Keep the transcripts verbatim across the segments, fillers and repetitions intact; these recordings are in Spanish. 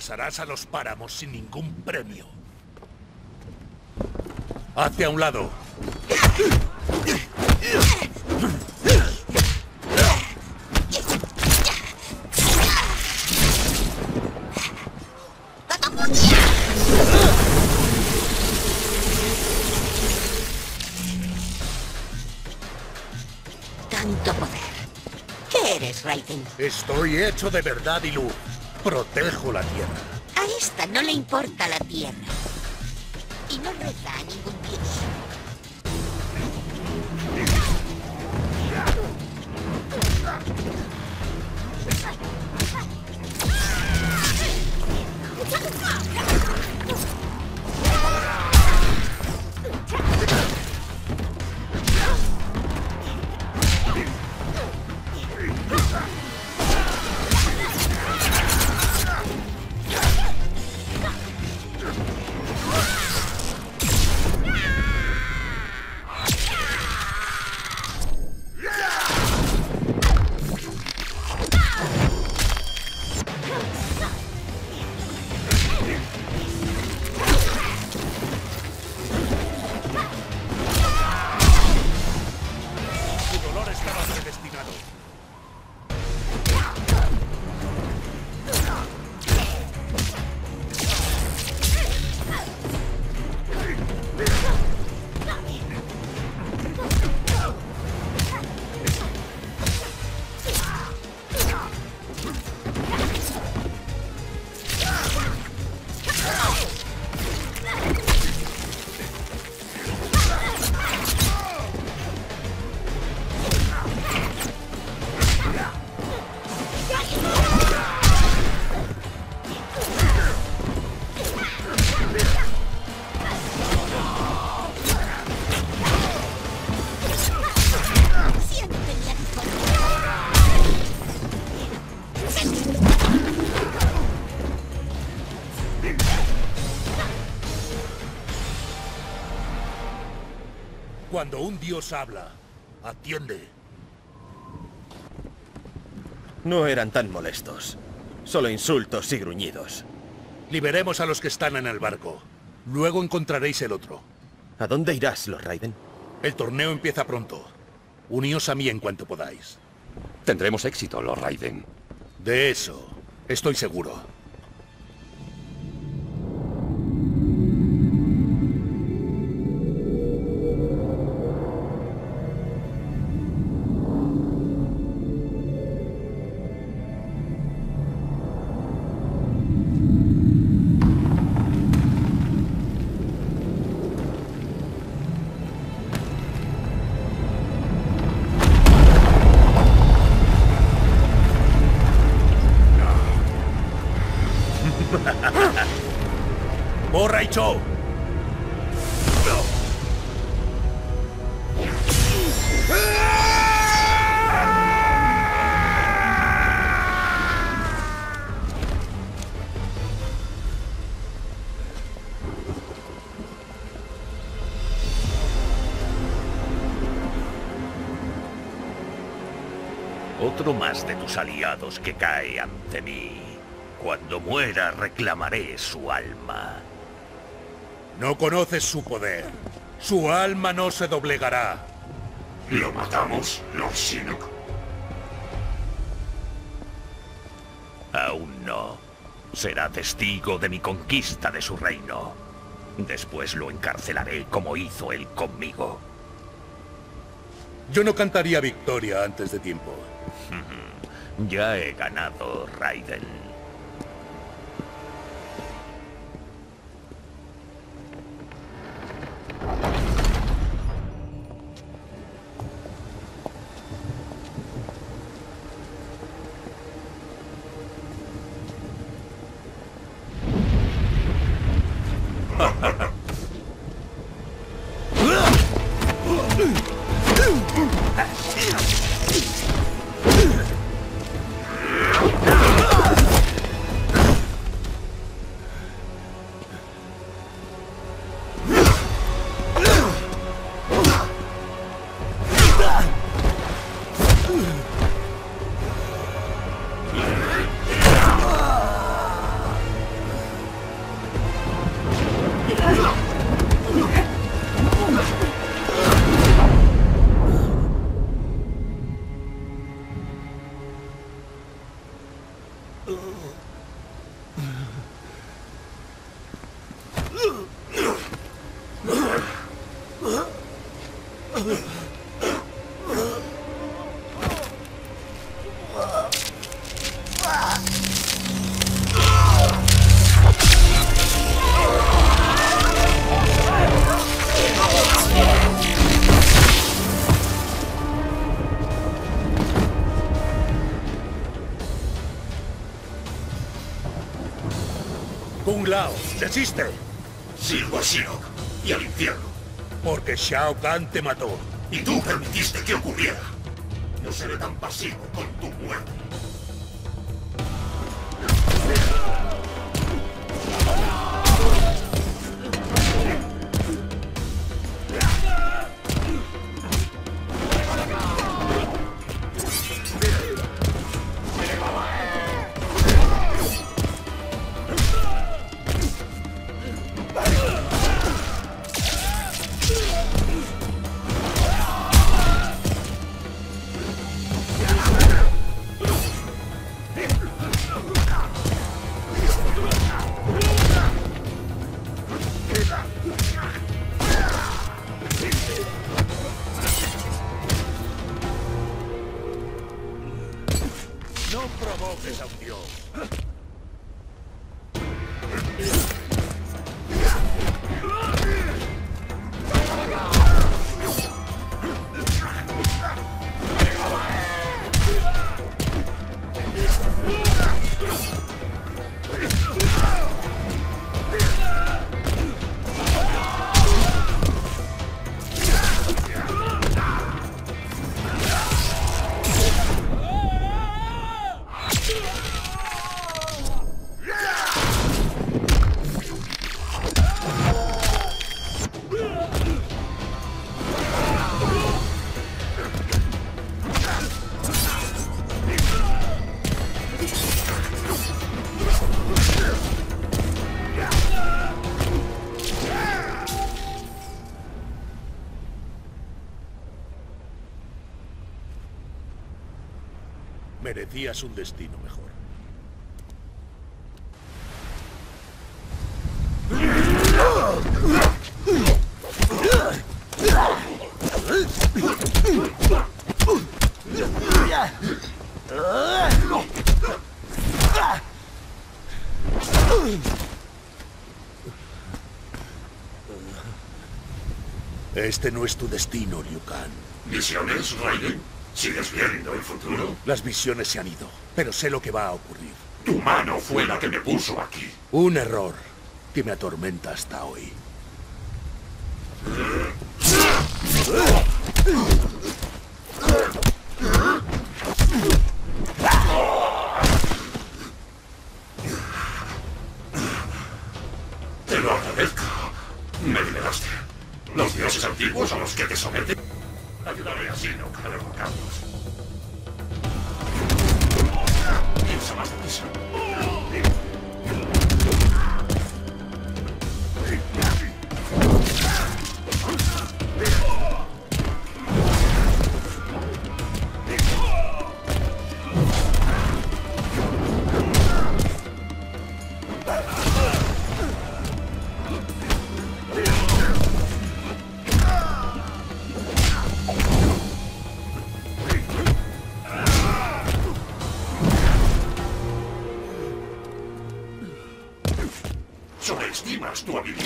regresarás a los páramos sin ningún premio. Hacia un lado. Tanto poder. ¿Qué eres, Raiden? Estoy hecho de verdad y luz. Protejo la tierra. A esta no le importa la tierra. Y no reza a ningún dios. Cuando un dios habla, atiende. No eran tan molestos. Solo insultos y gruñidos. Liberemos a los que están en el barco. Luego encontraréis el otro. ¿A dónde irás, Lord Raiden? El torneo empieza pronto. Uníos a mí en cuanto podáis. Tendremos éxito, Lord Raiden. De eso, estoy seguro. ¡Borra y Cho! Otro más de tus aliados que cae ante mí. Cuando muera reclamaré su alma. No conoces su poder. Su alma no se doblegará. ¿Lo matamos, Lord Shinnok? Aún no. Será testigo de mi conquista de su reino. Después lo encarcelaré como hizo él conmigo. Yo no cantaría victoria antes de tiempo. Ya he ganado, Raiden. Kung Lao, desiste. Sirvo a Shinnok y al infierno. Porque Shao Kahn te mató. Y tú permitiste que ocurriera. No seré tan pasivo con tu muerte. No provoques a un dios. Merecías un destino mejor. Este no es tu destino, Liu Kang. ¿Visiones, Raiden? ¿Sigues viendo el futuro? Las visiones se han ido, pero sé lo que va a ocurrir. Tu mano fue la que me puso aquí. Un error que me atormenta hasta hoy. Te lo agradezco. Me liberaste. Los dioses antiguos a los que te someten. Ayudaré a Shinnok a derrocarlos. Piensa más deprisa. Sobreestimas tu habilidad.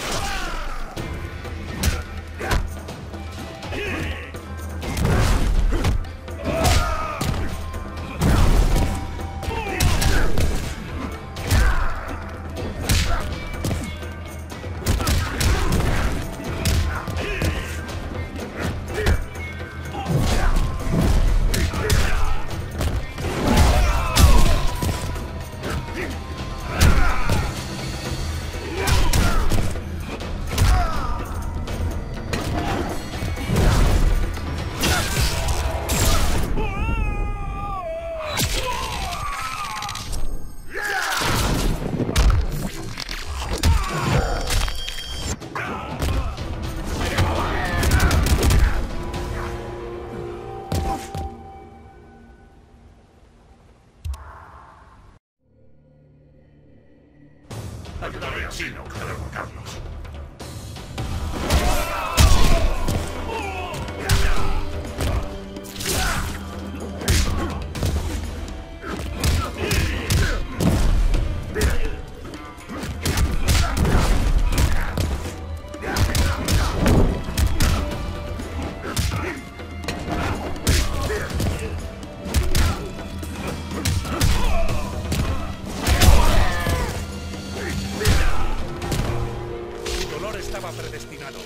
Ayudaré a Shinnok a derrocarlos. estaba predestinado.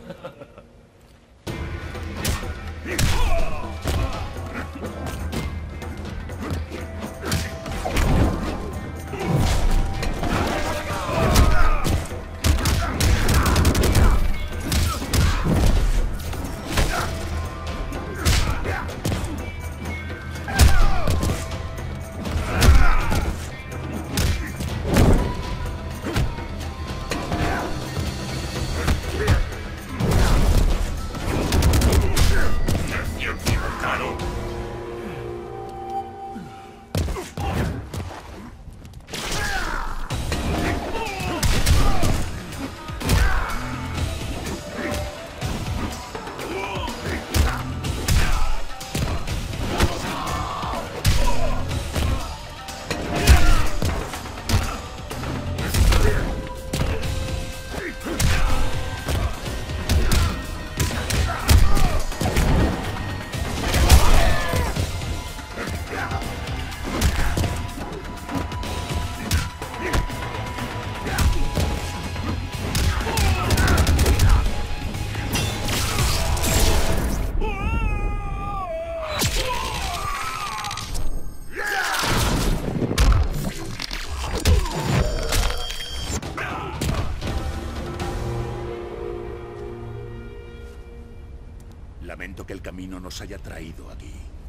Lamento que el camino nos haya traído aquí.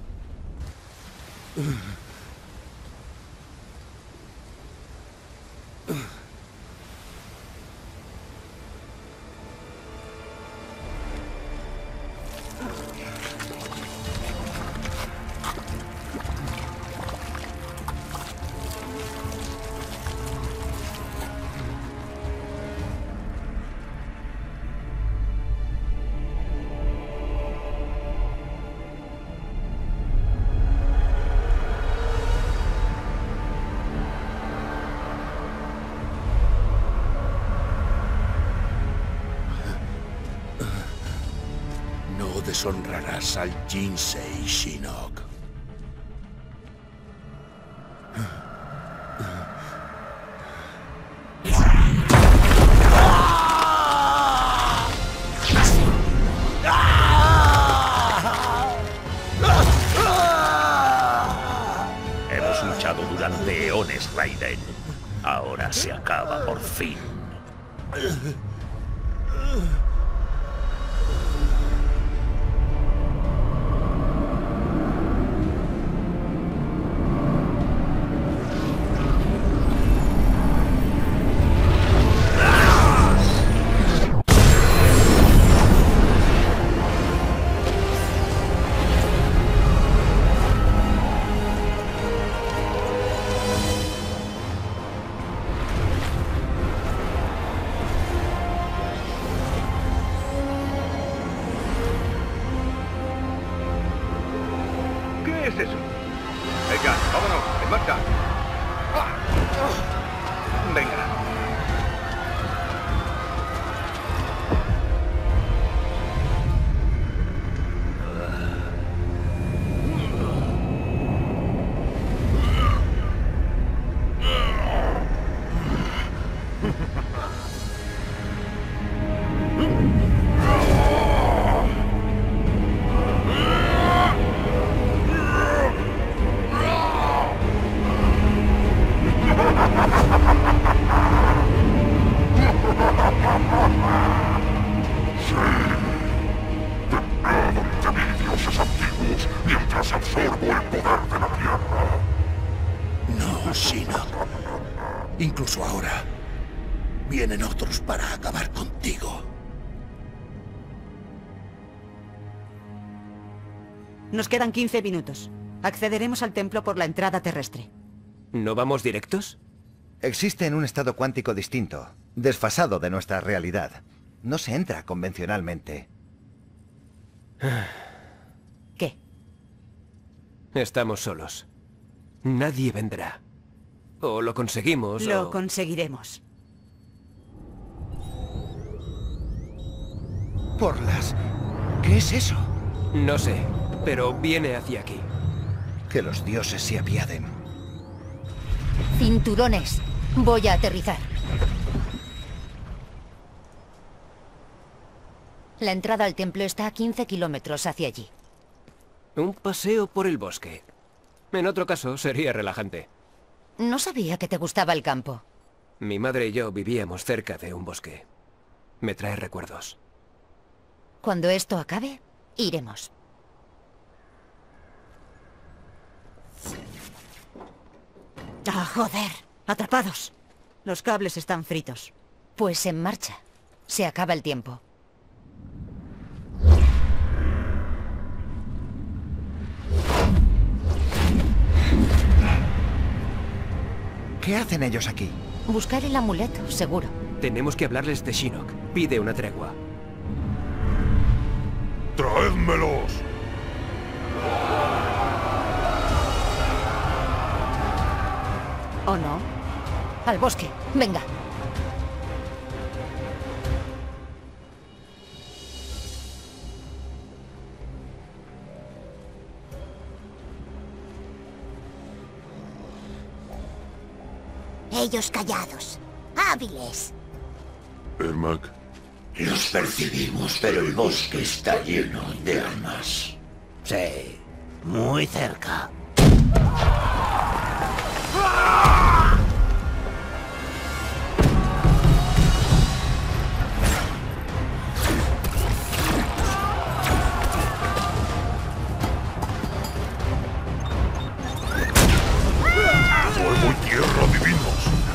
Deshonrarás al Jinsei, Shinnok. Hemos luchado durante eones, Raiden. Ahora se acaba por fin. ¿Qué es eso? Venga, vámonos, en marcha. Venga. No, Shinnok. Incluso ahora, vienen otros para acabar contigo. Nos quedan quince minutos. Accederemos al templo por la entrada terrestre. ¿No vamos directos? Existe en un estado cuántico distinto, desfasado de nuestra realidad. No se entra convencionalmente. ¿Qué? Estamos solos. Nadie vendrá. O lo conseguimos, Lo o... conseguiremos. Porlas. ¿Qué es eso? No sé, pero viene hacia aquí. Que los dioses se apiaden. Cinturones. Voy a aterrizar. La entrada al templo está a quince kilómetros hacia allí. Un paseo por el bosque. En otro caso, sería relajante. No sabía que te gustaba el campo. Mi madre y yo vivíamos cerca de un bosque. Me trae recuerdos. Cuando esto acabe, iremos. ¡Ah, joder! ¡Atrapados! Los cables están fritos. Pues en marcha. Se acaba el tiempo. ¿Qué hacen ellos aquí? Buscar el amuleto, seguro. Tenemos que hablarles de Shinnok. Pide una tregua. ¡Traédmelos! ¿O no? Al bosque. Venga. Ellos callados. Hábiles. Ermac. Los percibimos, pero el bosque está lleno de armas. Sí, muy cerca. Fuego y tierra divinos.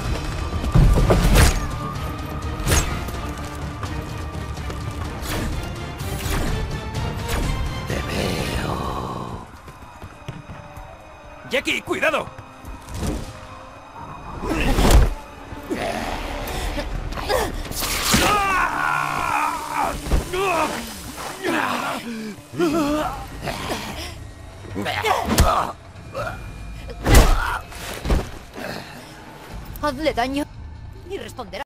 Te veo. ¡Jackie, cuidado! Hazle daño y responderá.